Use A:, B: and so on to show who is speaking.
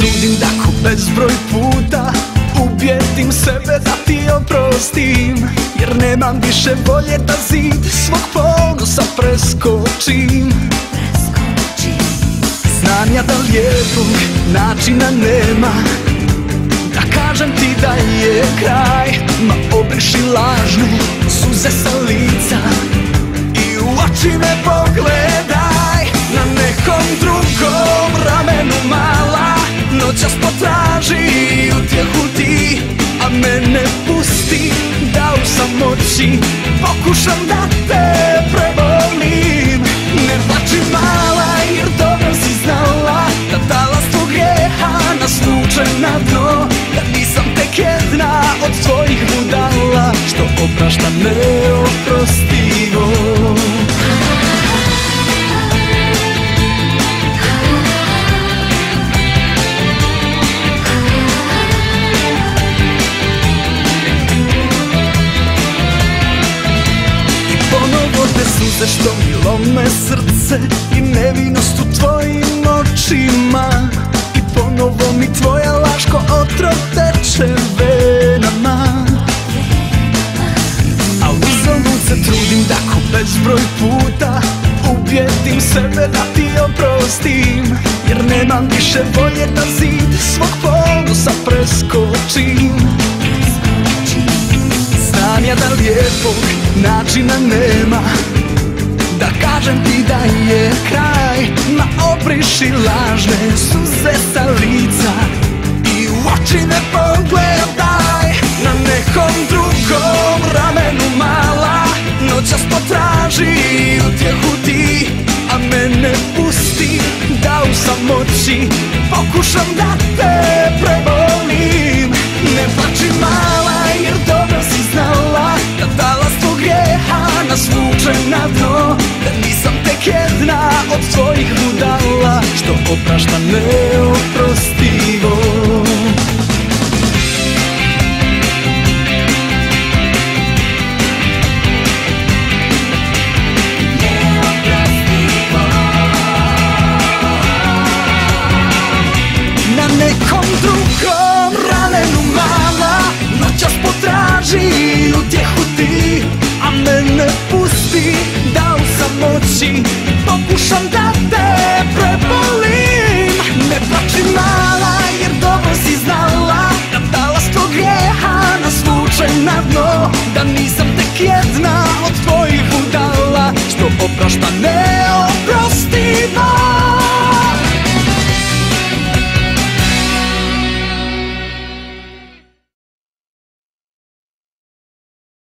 A: trudim da ko bezbroj puta ubijedim sebe da ti oprostim, jer nemam više volje da zid svog ponosa preskočim. Znam ja da lijepog načina nema da kažem ti da je kraj, ma obriši lažne suze sa lica i u oči me pogledaj. Na nekom drugom ramenu mala noćas potraži utjehu ti, a mene pusti da u samoći pokušam da te prebolim. Ne plači mala jer dobro si znala da talas tvog grijeha nas vuče na dno, da nisam tek jedna od tvojih budala što oprašta neoprostivo. Suze što mi lome srce i nevinost u tvojim očima, i ponovo mi tvoja laž ko otrov teče venama. A uzalud se trudim da ko bezbroj puta ubijedim sebe da ti oprostim, jer nemam više volje da zid svog ponosa preskočim. Znam ja da lijepog načina nema da kažem ti da je kraj, ma obriši lažne suze sa lica i u oči me pogledaj. Na nekom drugom ramenu mala noćas potraži utjehu ti, a mene pusti da u samoći pokušam da te prebolim. Ne plači mala jer dobro si znala da talas tvog grijeha nas vuče na dno, da nisam tek jedna od tvojih budala što oprašta neoprostivo. Na nekom drugom ramenu mala noćas potraži utjehu ti, a mene pusti da u samoći pokušam da te prebolim. Ne plači mala jer dobro si znala da talas tvog grijeha nas vuče na dno, da nisam tek jedna od tvojih budala što oprašta neoprostivo.